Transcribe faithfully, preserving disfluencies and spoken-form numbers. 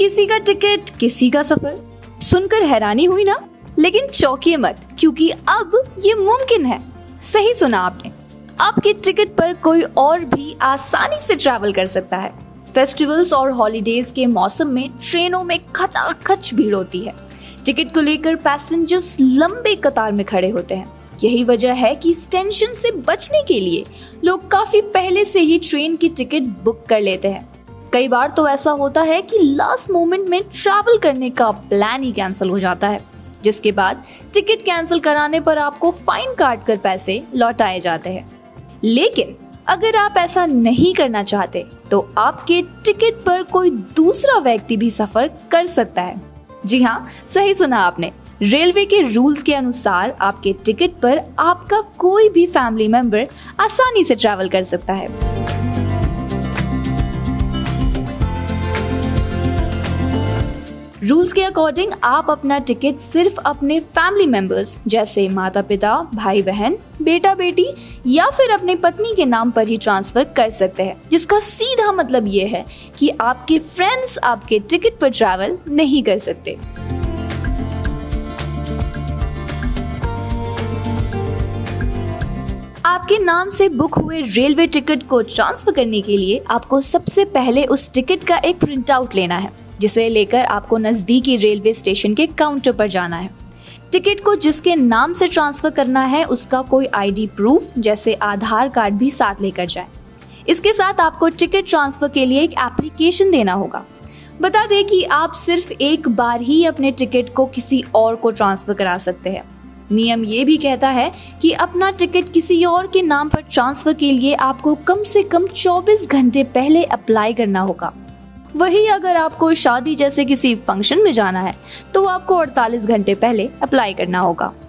किसी का टिकट, किसी का सफर। सुनकर हैरानी हुई ना? लेकिन चौंकिए मत, क्योंकि अब ये मुमकिन है। सही सुना आपने, आपके टिकट पर कोई और भी आसानी से ट्रैवल कर सकता है। फेस्टिवल्स और हॉलीडेज के मौसम में ट्रेनों में खचाखच भीड़ होती है। टिकट को लेकर पैसेंजर्स लंबे कतार में खड़े होते हैं। यही वजह है कि इस टेंशन से बचने के लिए लोग काफी पहले से ही ट्रेन की टिकट बुक कर लेते हैं। कई बार तो ऐसा होता है कि लास्ट मोमेंट में ट्रैवल करने का प्लान ही कैंसिल हो जाता है, जिसके बाद टिकट कैंसिल कराने पर आपको फाइन काट कर पैसे लौटाए जाते हैं। लेकिन अगर आप ऐसा नहीं करना चाहते तो आपके टिकट पर कोई दूसरा व्यक्ति भी सफर कर सकता है। जी हाँ, सही सुना आपने। रेलवे के रूल्स के अनुसार आपके टिकट पर आपका कोई भी फैमिली मेंबर आसानी से ट्रैवल कर सकता है। रूल्स के अकॉर्डिंग आप अपना टिकट सिर्फ अपने फैमिली मेंबर्स जैसे माता पिता, भाई बहन, बेटा बेटी या फिर अपनी पत्नी के नाम पर ही ट्रांसफर कर सकते हैं, जिसका सीधा मतलब ये है कि आपके फ्रेंड्स आपके टिकट पर ट्रैवल नहीं कर सकते। आपके नाम से बुक हुए रेलवे टिकट को ट्रांसफर करने के लिए आपको सबसे पहले उस टिकट का एक प्रिंट आउट लेना है, जिसे लेकर आपको नजदीकी रेलवे स्टेशन के काउंटर पर जाना है। टिकट को जिसके नाम से ट्रांसफर करना है उसका कोई आईडी प्रूफ जैसे आधार कार्ड भी साथ लेकर जाएं। इसके साथ आपको टिकट ट्रांसफर के लिए एक एप्लीकेशन देना होगा। बता दें कि आप सिर्फ एक बार ही अपने टिकट को किसी और को ट्रांसफर करा सकते हैं। नियम ये भी कहता है कि अपना टिकट किसी और के नाम पर ट्रांसफर के लिए आपको कम से कम चौबीस घंटे पहले अप्लाई करना होगा। वही अगर आपको शादी जैसे किसी फंक्शन में जाना है तो आपको अड़तालीस घंटे पहले अप्लाई करना होगा।